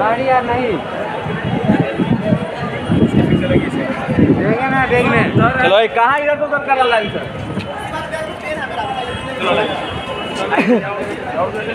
गाड़ी यार नहीं देंगे ना देखने। चलो कहाँ इधर तो कर लाइन सर।